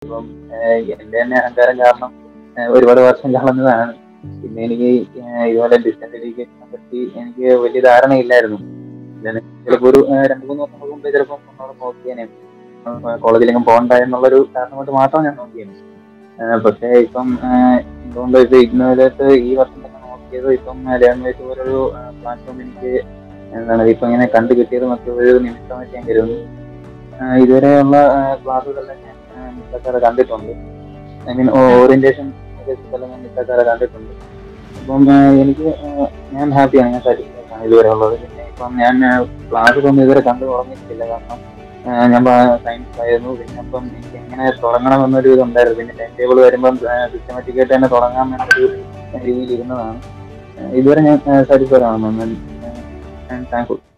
എന്റെ തന്നെ അഹങ്കാരം കാരണം ഒരുപാട് വർഷം കളഞ്ഞതാണ്. പിന്നെ എനിക്ക് ഇതുപോലെ ഡിസ്റ്റൻസ് എഡ്യൂക്കേഷനെ പറ്റി എനിക്ക് വലിയ ധാരണയില്ലായിരുന്നു. ചിലപ്പോ ഒരു 2-3 വർഷം മുമ്പേ ചിലപ്പോൾ ഒന്നോടെ നോക്കിയേനെ, കോളേജിലെങ്കിലും പോകണ്ട എന്നുള്ളൊരു കാരണം കൊണ്ട് മാത്രം ഞാൻ നോക്കിയേനെ. പക്ഷെ ഇപ്പം എന്തുകൊണ്ട് ഇത് ഇഗ്നോയിലോട്ട് ഈ വർഷം തന്നെ നോക്കിയത്, ഇപ്പം ലാംഗ്വേജ് പോലൊരു പ്ലാറ്റ്ഫോം എനിക്ക് ഇപ്പൊ ഇങ്ങനെ കണ്ടു കിട്ടിയത് മറ്റൊരു നിമിത്തമായിട്ട് ഞാൻ കരുതുന്നു. ഇതുവരെയുള്ള ക്ലാസ്സുകളെല്ലാം ഞാൻ മിക്കവാറും കണ്ടിട്ടുണ്ട്. ഐ മീൻ ഓറിയന്റേഷൻ ഞാൻ മിക്കവാറും കണ്ടിട്ടുണ്ട്. അപ്പം എനിക്ക് ഞാൻ ഹാപ്പിയാണ്, ഞാൻ സാറ്റിസ്ഫൈഡ് ആണ് ഇതുവരെ ഉള്ളത്. പിന്നെ ഇപ്പം ഞാൻ ക്ലാസ്സൊന്നും ഇതുവരെ കണ്ടു തുടങ്ങിയിട്ടില്ല, കാരണം ഞാൻ സയൻസ് ആയിരുന്നു. പിന്നെ അപ്പം എനിക്ക് എങ്ങനെ തുടങ്ങണമെന്നൊരു ഇതുണ്ടായിരുന്നു. പിന്നെ ടൈം ടേബിൾ വരുമ്പം സിസ്റ്റമാറ്റിക് ആയിട്ട് തന്നെ തുടങ്ങാം എന്നൊരു രീതിയിൽ ഇരുന്നതാണ്. ഇതുവരെ ഞാൻ സാറ്റിസ്ഫൈഡ് ആണ്. താങ്ക്ഫുൾ.